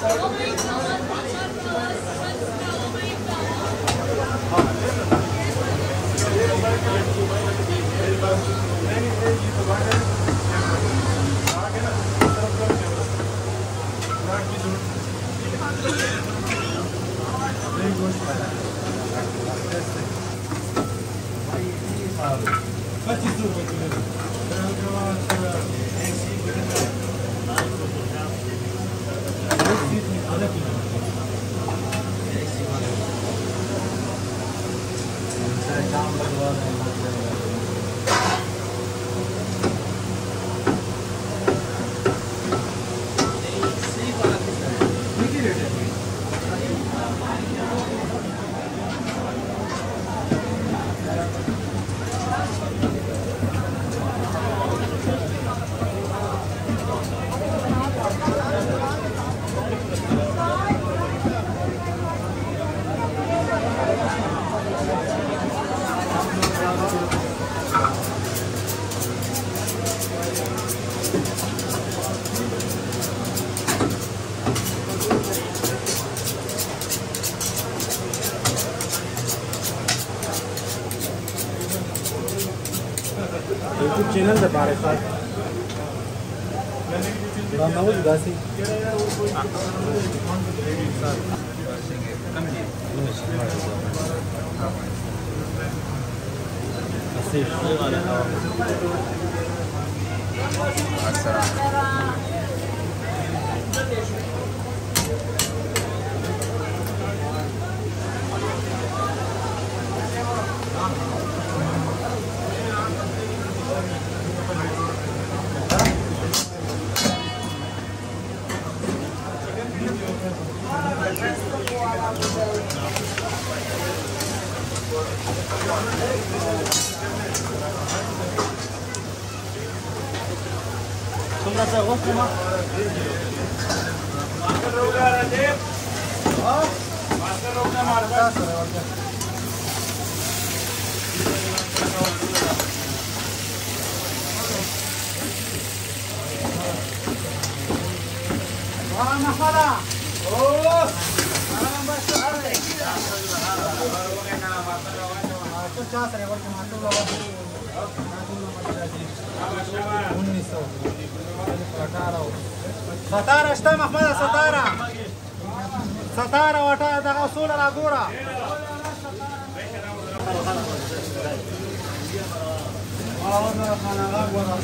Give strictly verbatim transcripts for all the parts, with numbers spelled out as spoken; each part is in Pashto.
YouTube channel de pare fac. Dar n-auzi, gasi? څومره څه غوښتې ما؟ ماسټر روغه راځي. ها؟ ماسټر روغه مارکا سره ورته. واه محمدا. اوه. سلام باشا. तो क्या sir work market वाला उन्नीस सौ अठारह सतारह está محمد सतारह सतारह वाटा दगा उसूल रागोरा आवाज़ खाना रागोरा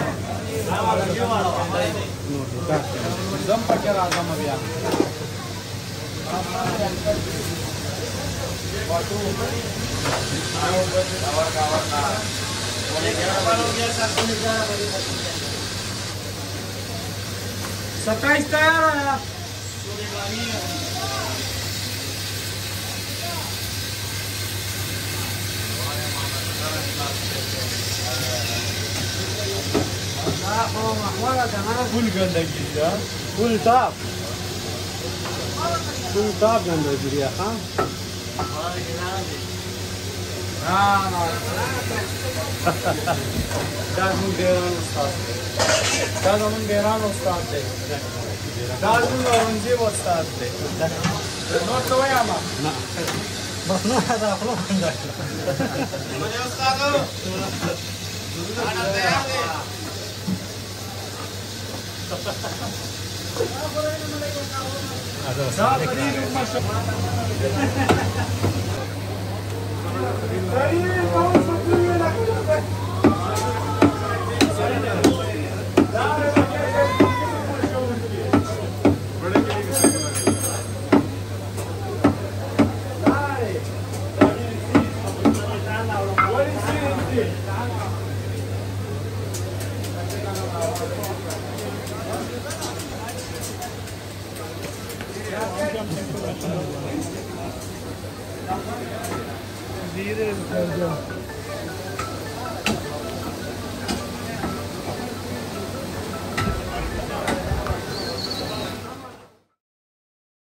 दम पकड़ आजा मबिया वाटू सत्ताईस तैयार है फुल गंदगी फुल टॉप फुल टॉप गंदगी हाँ Ah, no. Das mun beran ustad. Das mun beran ustad de. Das mun orange ustad de. No to ya ma. Na. Bas no hada khlo khanda. Mane ustad. Ana tayar de. Ada. Sa qreeb masha. धीरे